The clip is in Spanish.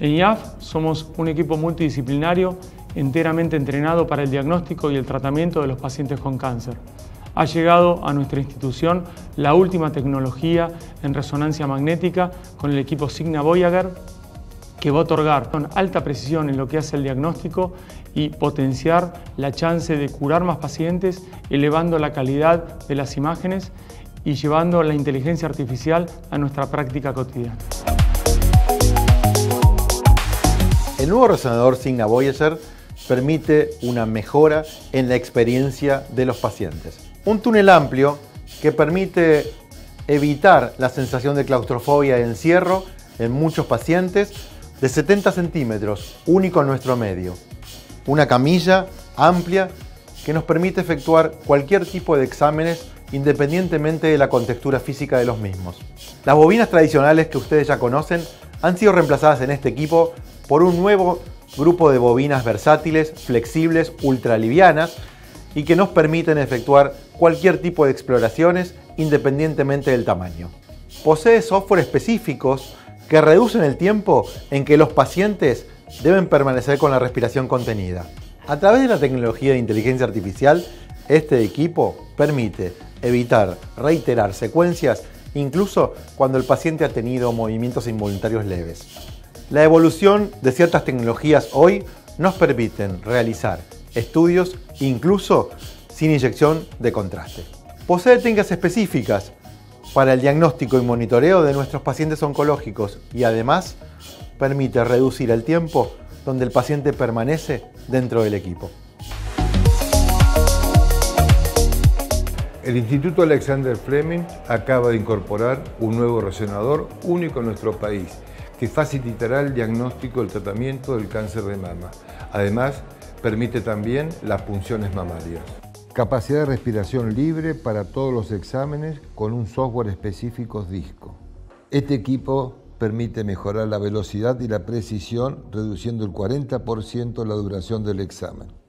En IAF somos un equipo multidisciplinario enteramente entrenado para el diagnóstico y el tratamiento de los pacientes con cáncer. Ha llegado a nuestra institución la última tecnología en resonancia magnética con el equipo Signa Voyager, que va a otorgar con alta precisión en lo que hace el diagnóstico y potenciar la chance de curar más pacientes, elevando la calidad de las imágenes y llevando la inteligencia artificial a nuestra práctica cotidiana. El nuevo resonador Signa Voyager permite una mejora en la experiencia de los pacientes. Un túnel amplio que permite evitar la sensación de claustrofobia y encierro en muchos pacientes, de 70 centímetros, único en nuestro medio. Una camilla amplia que nos permite efectuar cualquier tipo de exámenes independientemente de la contextura física de los mismos. Las bobinas tradicionales que ustedes ya conocen han sido reemplazadas en este equipo por un nuevo grupo de bobinas versátiles, flexibles, ultralivianas y que nos permiten efectuar cualquier tipo de exploraciones independientemente del tamaño. Posee software específicos que reducen el tiempo en que los pacientes deben permanecer con la respiración contenida. A través de la tecnología de inteligencia artificial, este equipo permite evitar reiterar secuencias incluso cuando el paciente ha tenido movimientos involuntarios leves. La evolución de ciertas tecnologías hoy nos permiten realizar estudios incluso sin inyección de contraste. Posee técnicas específicas para el diagnóstico y monitoreo de nuestros pacientes oncológicos y además permite reducir el tiempo donde el paciente permanece dentro del equipo. El Instituto Alexander Fleming acaba de incorporar un nuevo resonador único en nuestro país que facilitará el diagnóstico y el tratamiento del cáncer de mama. Además, permite también las punciones mamarias. Capacidad de respiración libre para todos los exámenes con un software específico Disco. Este equipo permite mejorar la velocidad y la precisión, reduciendo el 40% la duración del examen.